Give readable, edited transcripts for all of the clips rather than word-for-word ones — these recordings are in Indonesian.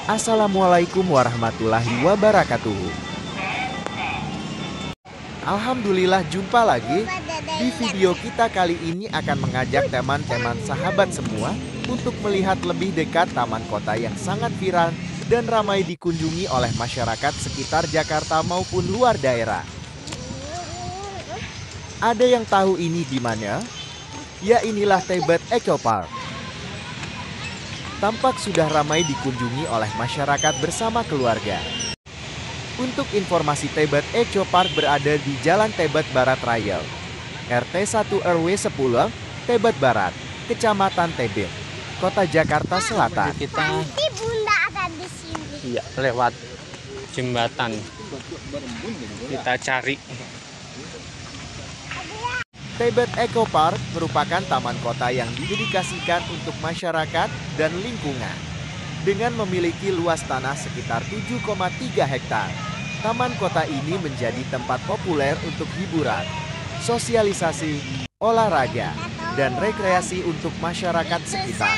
Assalamualaikum warahmatullahi wabarakatuh. Alhamdulillah jumpa lagi. Di video kita kali ini akan mengajak teman-teman sahabat semua untuk melihat lebih dekat taman kota yang sangat viral dan ramai dikunjungi oleh masyarakat sekitar Jakarta maupun luar daerah. Ada yang tahu ini di mana? Ya, inilah Tebet Eco Park. Tampak sudah ramai dikunjungi oleh masyarakat bersama keluarga. Untuk informasi, Tebet Eco Park berada di Jalan Tebet Barat Raya, RT 1 RW 10, Tebet Barat, Kecamatan Tebet, Kota Jakarta Selatan. Nanti Bunda ada di sini. Iya, lewat jembatan. Kita cari. Tebet Eco Park merupakan taman kota yang didedikasikan untuk masyarakat dan lingkungan. Dengan memiliki luas tanah sekitar 7,3 hektar, taman kota ini menjadi tempat populer untuk hiburan, sosialisasi, olahraga, dan rekreasi untuk masyarakat sekitar.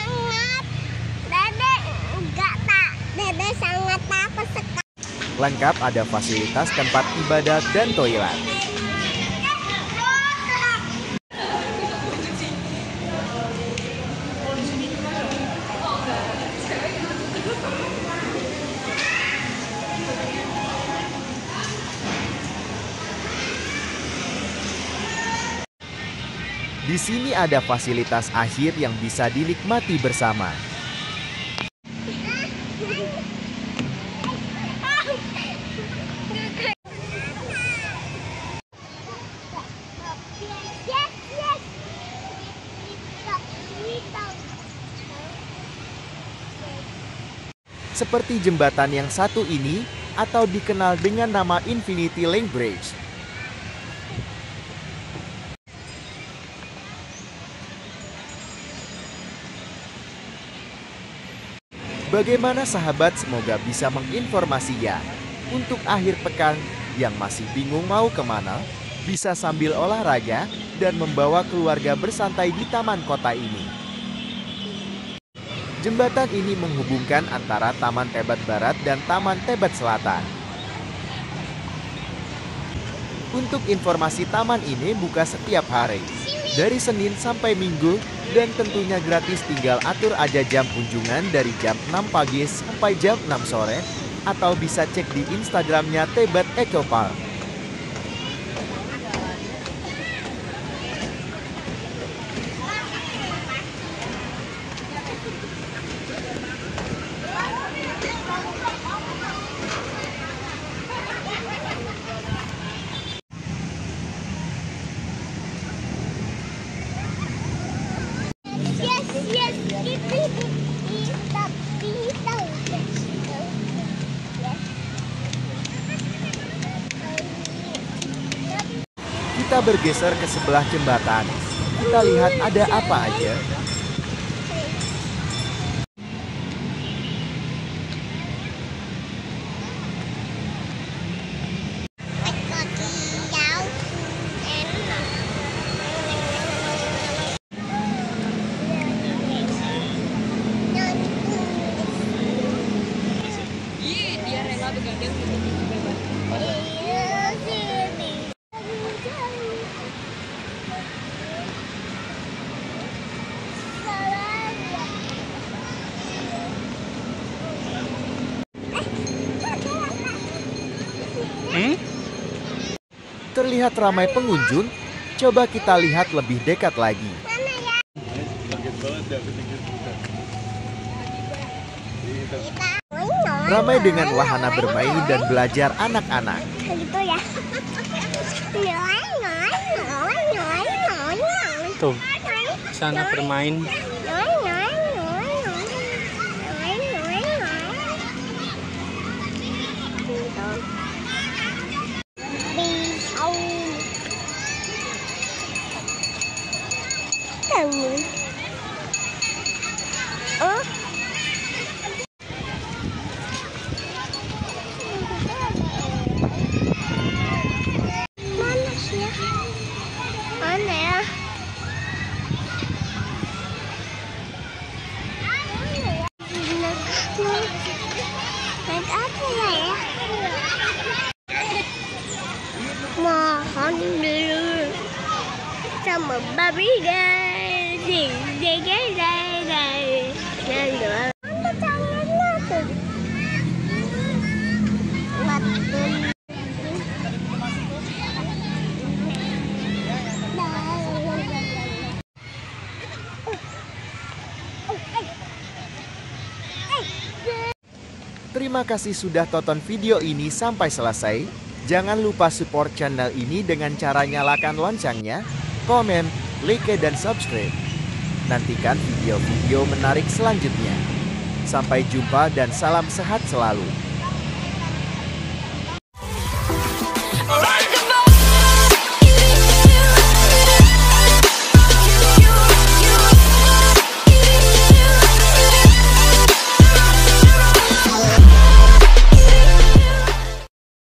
Dede sangat takut sekali. Lengkap ada fasilitas tempat ibadah dan toilet. Di sini ada fasilitas akhir yang bisa dinikmati bersama. Seperti jembatan yang satu ini atau dikenal dengan nama Infinity Link Bridge. Bagaimana sahabat, semoga bisa menginformasinya. Untuk akhir pekan yang masih bingung mau kemana, bisa sambil olahraga dan membawa keluarga bersantai di taman kota ini. Jembatan ini menghubungkan antara Taman Tebet Barat dan Taman Tebet Selatan. Untuk informasi, taman ini buka setiap hari, dari Senin sampai Minggu, dan tentunya gratis, tinggal atur aja jam kunjungan dari jam 6 pagi sampai jam 6 sore, atau bisa cek di Instagramnya Tebet Eco Park. Kita bergeser ke sebelah jembatan. Kita lihat ada apa aja. Dia rela begadang gitu. Terlihat ramai pengunjung, coba kita lihat lebih dekat lagi. Ramai dengan wahana bermain dan belajar anak-anak. Gitu ya. Tuh, sana bermain. Mana ya? Terima kasih sudah tonton video ini sampai selesai. Jangan lupa support channel ini dengan cara nyalakan loncengnya, komen, like, dan subscribe. Nantikan video-video menarik selanjutnya. Sampai jumpa dan salam sehat selalu.